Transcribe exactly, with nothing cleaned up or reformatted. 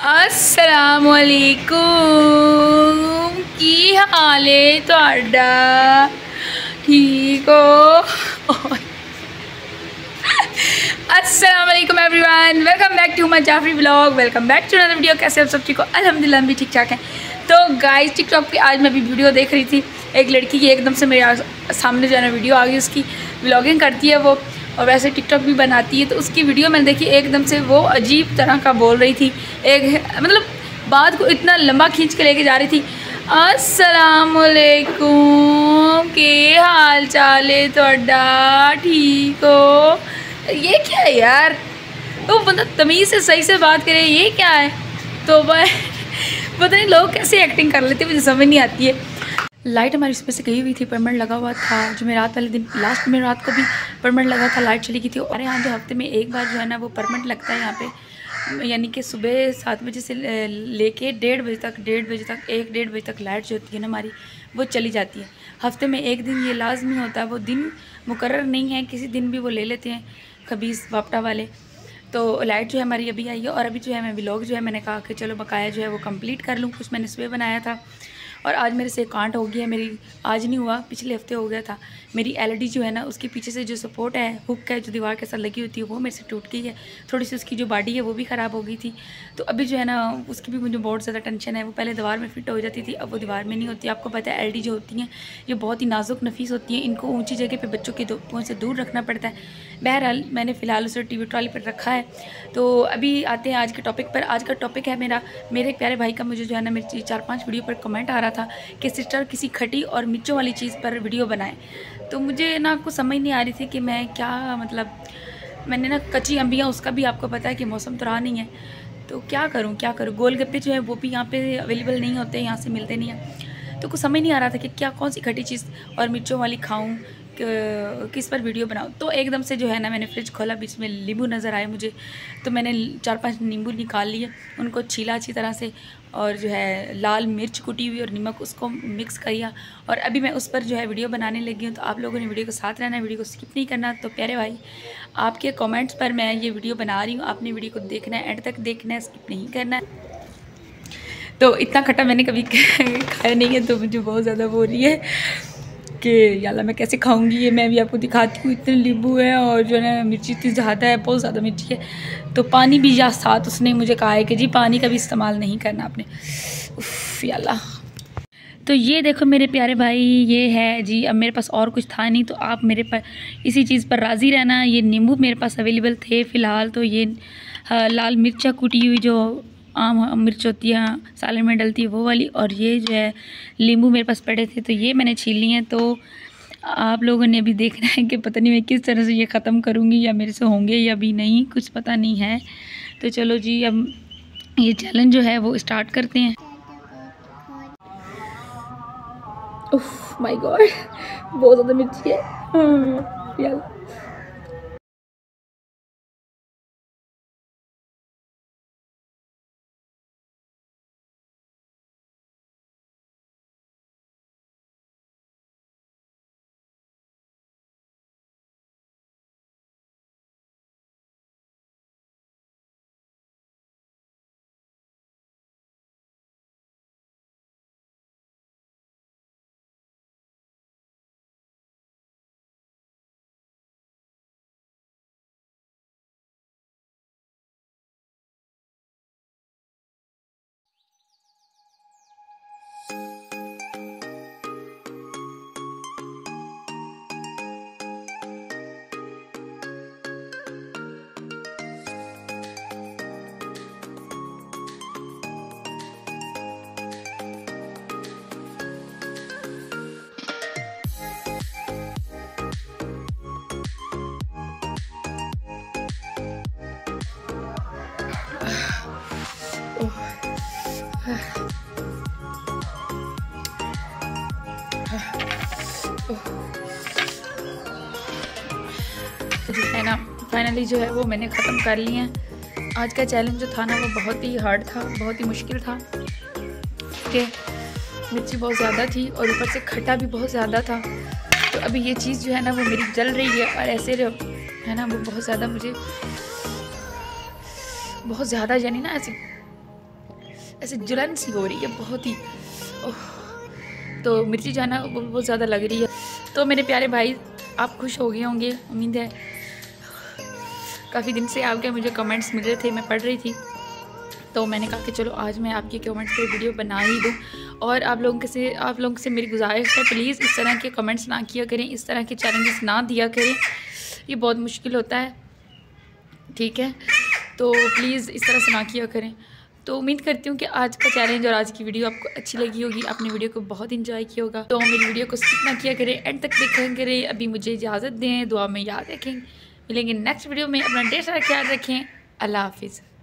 अस्सलामुअलैकुम, की हाल है तुहाडा? ठीक हो? अस्सलामुअलैकुम everyone, welcome back to my Jafri vlog. Welcome back to another video. कैसे आप सब ठीक हो? अल्हम्दुलिल्लाह हम भी ठीक ठाक हैं। तो गाइस, टिकटॉक पे आज मैं भी वीडियो देख रही थी। एक लड़की की एकदम से मेरे सामने जो है ना वीडियो आ गई, उसकी व्लॉगिंग करती है वो, और वैसे टिकटॉक भी बनाती है। तो उसकी वीडियो मैंने देखी, एकदम से वो अजीब तरह का बोल रही थी। एक मतलब बात को इतना लंबा खींच के लेके जा रही थी। अस्सलामुअलैकुम, के हाल चाल है तुहाडा? ठीक हो? ये क्या है यार? तो बंदा तमीज़ से सही से बात करे, ये क्या है? तो भाई पता नहीं लोग कैसे एक्टिंग कर लेते, मुझे समझ नहीं आती है। लाइट हमारी इसमें से गई हुई थी, परमानेंट लगा हुआ था। जो मैं रात वाले दिन लास्ट में रात को भी परमानेंट लगा था, लाइट चली गई थी। और यहाँ जो हफ्ते में एक बार जो है ना वो परमानेंट लगता है यहाँ पे, यानी कि सुबह सात बजे से लेके डेढ़ बजे तक डेढ़ बजे तक एक डेढ़ बजे तक लाइट जो होती है ना हमारी, वो चली जाती है। हफ्ते में एक दिन ये लाजमी होता है, वो दिन मुकर्रर नहीं है, किसी दिन भी वो ले लेते हैं खबीस बापटा वाले। तो लाइट जो है हमारी अभी आई है, और अभी जो है मैं व्लॉग जो है मैंने कहा कि चलो बकाया जो है वो कंप्लीट कर लूँ। कुछ मैंने सुबह बनाया था और आज मेरे से कांट हो गया। मेरी आज नहीं हुआ, पिछले हफ्ते हो गया था। मेरी एलईडी जो है ना, उसके पीछे से जो सपोर्ट है, हुक है जो दीवार के साथ लगी होती है, वो मेरे से टूट गई है। थोड़ी सी उसकी जो बॉडी है वो भी ख़राब हो गई थी। तो अभी जो है ना उसकी भी मुझे बहुत ज़्यादा टेंशन है। वो पहले दीवार में फिट हो जाती थी, अब वो दीवार में नहीं होती। आपको पता है एलईडी जो होती हैं ये बहुत ही नाजुक नफीस होती हैं, इनको ऊँची जगह पर बच्चों के पहुँच से दूर रखना पड़ता है। बहरहाल मैंने फ़िलहाल उसे टी वी ट्रॉली पर रखा है। तो अभी आते हैं आज के टॉपिक पर। आज का टॉपिक है मेरा, मेरे एक प्यारे भाई का मुझे जो है ना मेरी चार पाँच वीडियो पर कमेंट आ रहा था कि सिस्टर किसी खटी और मिर्चों वाली चीज़ पर वीडियो बनाए। तो मुझे ना कुछ समझ नहीं आ रही थी कि मैं क्या, मतलब मैंने ना कच्ची अम्बियाँ, उसका भी आपको पता है कि मौसम तो रहा नहीं है, तो क्या करूँ क्या करूँ। गोलगप्पे जो है वो भी यहाँ पे अवेलेबल नहीं होते, यहाँ से मिलते नहीं हैं। तो कुछ समझ नहीं आ रहा था कि क्या कौन सी खटी चीज़ और मिर्चों वाली खाऊँ, किस पर वीडियो बनाऊँ। तो एकदम से जो है ना मैंने फ्रिज खोला, बीच में नींबू नज़र आए मुझे, तो मैंने चार पांच नींबू निकाल लिए, उनको छीला अच्छी तरह से, और जो है लाल मिर्च कुटी हुई और नमक उसको मिक्स किया, और अभी मैं उस पर जो है वीडियो बनाने लगी हूँ। तो आप लोगों ने वीडियो को साथ रहना है, वीडियो को स्किप नहीं करना। तो प्यारे भाई, आपके कमेंट्स पर मैं ये वीडियो बना रही हूँ, आपने वीडियो को देखना है, एंड तक देखना है, स्किप नहीं करना है। तो इतना खट्टा मैंने कभी खाया नहीं है, तो मुझे बहुत ज़्यादा वो हो रही है कि याला मैं कैसे खाऊंगी। ये मैं भी आपको दिखाती हूँ, इतने नींबू है और जो है ना मिर्ची इतनी ज़्यादा है, बहुत ज़्यादा मिर्ची है। तो पानी भी या साथ उसने मुझे कहा है कि जी पानी का भी इस्तेमाल नहीं करना आपने। उफ याला। तो ये देखो मेरे प्यारे भाई, ये है जी। अब मेरे पास और कुछ था नहीं, तो आप मेरे पर इसी चीज़ पर राज़ी रहना। ये नींबू मेरे पास अवेलेबल थे फ़िलहाल। तो ये लाल मिर्चा कुटी हुई जो आम मिर्च होती है सालन में डलती है वो वाली, और ये जो है नींबू मेरे पास पड़े थे, तो ये मैंने छील लिए हैं। तो आप लोगों ने अभी देखना है कि पता नहीं मैं किस तरह से ये ख़त्म करूँगी, या मेरे से होंगे या भी नहीं, कुछ पता नहीं है। तो चलो जी, अब ये चैलेंज जो है वो स्टार्ट करते हैं। उफ माय गॉड, बहुत ज़्यादा मिर्ची है यार। है ना, फाइनली जो है वो मैंने ख़त्म कर लिए हैं। आज का चैलेंज जो था ना वो बहुत ही हार्ड था, बहुत ही मुश्किल था, कि मिर्ची बहुत ज़्यादा थी और ऊपर से खट्टा भी बहुत ज़्यादा था। तो अभी ये चीज़ जो है ना वो मेरी जल रही है, और ऐसे जो है ना वो बहुत ज़्यादा मुझे बहुत ज़्यादा यानी ना ऐसे ऐसे जलन सी हो रही है बहुत ही। ओह, तो मिर्ची जाना बहुत ज़्यादा लग रही है। तो मेरे प्यारे भाई आप खुश हो गए होंगे, उम्मीद है। काफ़ी दिन से आपके मुझे कमेंट्स मिल रहे थे, मैं पढ़ रही थी, तो मैंने कहा कि चलो आज मैं आपके कमेंट्स पे वीडियो बना ही दूँ। और आप लोगों के से आप लोगों से मेरी गुजारिश है, प्लीज़ इस तरह के कमेंट्स ना किया करें, इस तरह के चैलेंजेस ना दिया करें, ये बहुत मुश्किल होता है, ठीक है। तो प्लीज़ इस तरह से ना किया करें। तो उम्मीद करती हूँ कि आज का चैलेंज और आज की वीडियो आपको अच्छी लगी होगी, आपने वीडियो को बहुत इंजॉय किया होगा। तो मेरी वीडियो को स्किप ना किया करें, एंड तक देखा करें। अभी मुझे इजाज़त दें, दुआ में याद रखें, मिलेंगे नेक्स्ट वीडियो में। अपना ढेर सारा ख्याल रखें। अल्लाह हाफिज़।